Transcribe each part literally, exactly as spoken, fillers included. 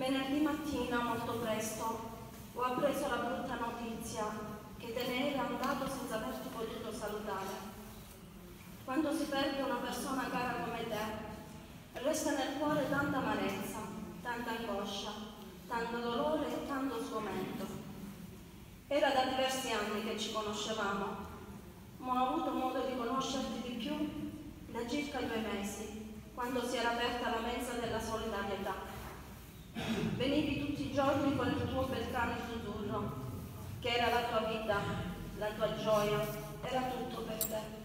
Venerdì mattina, molto presto, ho appreso la brutta notizia che te ne eri andato senza averti potuto salutare. Quando si perde una persona cara come te, resta nel cuore tanta amarezza, tanta angoscia, tanto dolore e tanto sgomento. Era da diversi anni che ci conoscevamo, ma ho avuto modo di conoscerti di più da circa due mesi, quando si era aperta la mensa della solidarietà. Venivi tutti i giorni con il tuo bel cane Zuzzurro, che era la tua vita, la tua gioia, era tutto per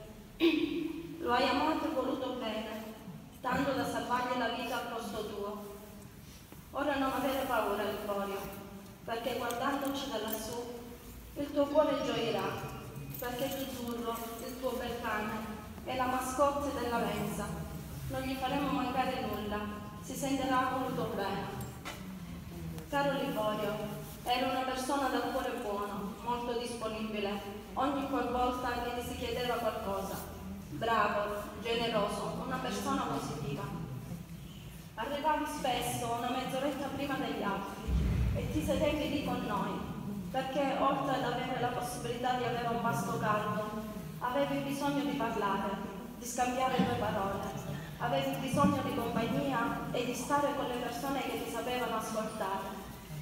te. Lo hai amato e voluto bene, tanto da salvargli la vita al posto tuo. Ora non avere paura, Liborio, perché guardandoci da lassù il tuo cuore gioirà, perché Zuzzurro, il tuo bel cane, è la mascotte della mensa. Non gli faremo mancare nulla, si sentirà voluto bene. Caro Liborio, era una persona dal cuore buono, molto disponibile, ogni qualvolta che ti si chiedeva qualcosa. Bravo, generoso, una persona positiva. Arrivavi spesso una mezz'oretta prima degli altri e ti sedevi lì con noi, perché oltre ad avere la possibilità di avere un pasto caldo, avevi bisogno di parlare, di scambiare due parole. Avevi bisogno di compagnia e di stare con le persone che ti sapevano ascoltare.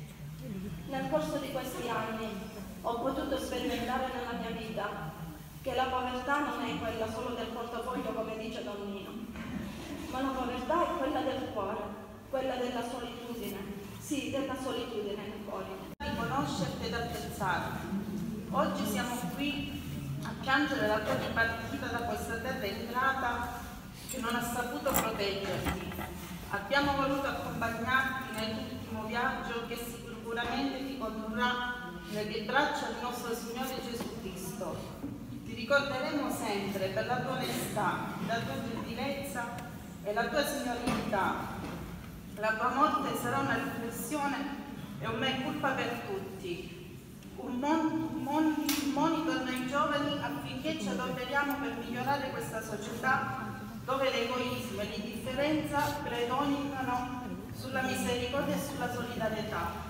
Nel corso di questi anni ho potuto sperimentare nella mia vita che la povertà non è quella solo del portafoglio, come dice Don Nino, ma la povertà è quella del cuore, quella della solitudine, sì, della solitudine nel cuore. Di conoscerti ed apprezzarti. Oggi siamo qui a piangere la tua dipartita da questa terra ingrata che non ha saputo proteggerti. Abbiamo voluto accompagnarti nell'ultimo viaggio che sicuramente ti condurrà nelle braccia del nostro Signore Gesù Cristo. Ti ricorderemo sempre per la tua onestà, la tua gentilezza e la tua signorilità. La tua morte sarà una riflessione e un mea culpa per tutti, un, mon un, mon un monito a noi giovani affinché ci adoperiamo per migliorare questa società dove l'egoismo e l'indifferenza predominano sulla misericordia e sulla solidarietà.